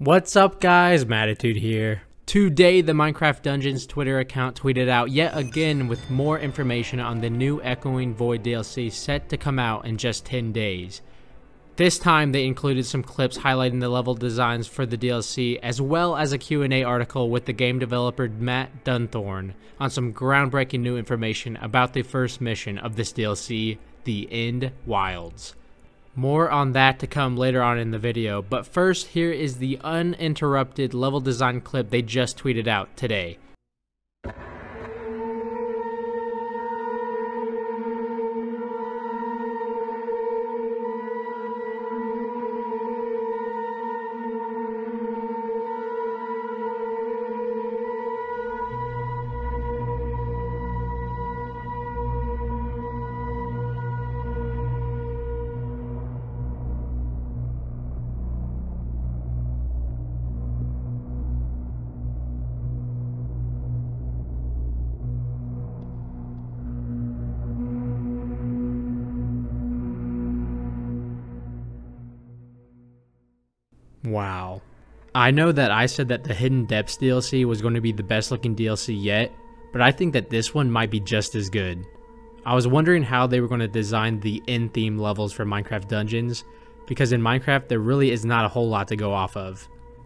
What's up guys, Mattitude here. Today the Minecraft Dungeons Twitter account tweeted out yet again with more information on the new Echoing Void DLC set to come out in just 10 days. This time they included some clips highlighting the level designs for the DLC, as well as a Q&A article with the game developer Matt Dunthorne on some groundbreaking new information about the first mission of this DLC, the End Wilds. More on that to come later on in the video, but first here is the uninterrupted level design clip they just tweeted out today. Wow. I know that I said that the Hidden Depths DLC was going to be the best looking DLC yet, but I think that this one might be just as good. I was wondering how they were going to design the end theme levels for Minecraft Dungeons, because in Minecraft there really is not a whole lot to go off of.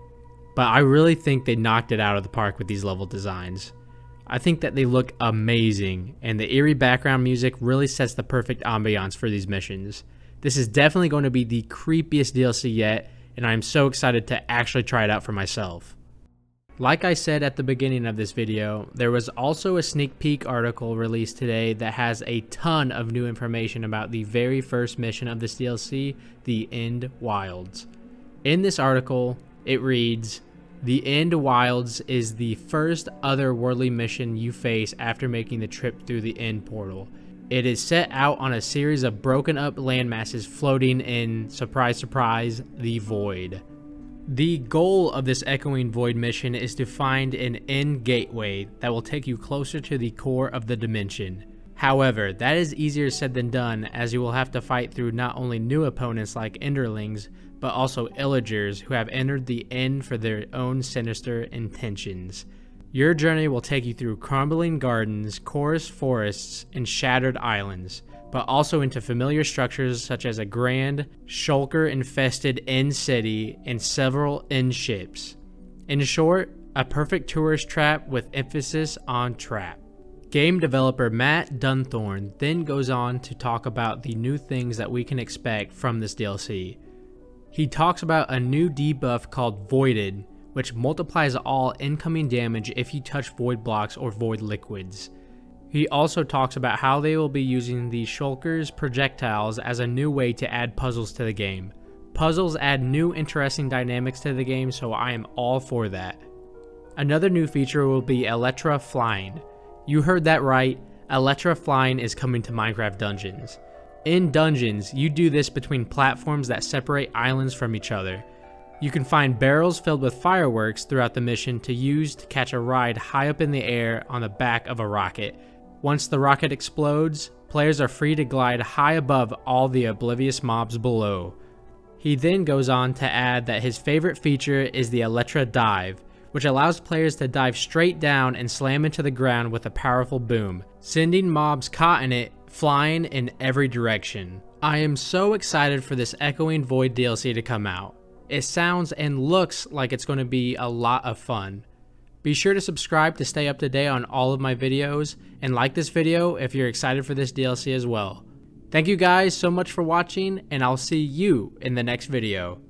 But I really think they knocked it out of the park with these level designs. I think that they look amazing, and the eerie background music really sets the perfect ambiance for these missions. This is definitely going to be the creepiest DLC yet, and I am so excited to actually try it out for myself. Like I said at the beginning of this video, there was also a sneak peek article released today that has a ton of new information about the very first mission of this DLC, the End Wilds. In this article, it reads, "The End Wilds is the first otherworldly mission you face after making the trip through the End Portal. It is set out on a series of broken up landmasses floating in, surprise surprise, the void. The goal of this Echoing Void mission is to find an end gateway that will take you closer to the core of the dimension. However, that is easier said than done, as you will have to fight through not only new opponents like Enderlings, but also Illagers who have entered the End for their own sinister intentions. Your journey will take you through crumbling gardens, coarse forests, and shattered islands, but also into familiar structures such as a grand, shulker-infested end city and several end ships. In short, a perfect tourist trap with emphasis on trap." Game developer Matt Dunthorne then goes on to talk about the new things that we can expect from this DLC. He talks about a new debuff called Voided, which multiplies all incoming damage if you touch void blocks or void liquids. He also talks about how they will be using the shulkers projectiles as a new way to add puzzles to the game. Puzzles add new interesting dynamics to the game, so I am all for that. Another new feature will be Elytra flying. You heard that right, Elytra flying is coming to Minecraft Dungeons. In Dungeons, you do this between platforms that separate islands from each other. You can find barrels filled with fireworks throughout the mission to use to catch a ride high up in the air on the back of a rocket. Once the rocket explodes, players are free to glide high above all the oblivious mobs below. He then goes on to add that his favorite feature is the Elytra dive, which allows players to dive straight down and slam into the ground with a powerful boom, sending mobs caught in it flying in every direction. I am so excited for this Echoing Void DLC to come out. It sounds and looks like it's going to be a lot of fun. Be sure to subscribe to stay up to date on all of my videos, and like this video if you're excited for this DLC as well. Thank you guys so much for watching, and I'll see you in the next video.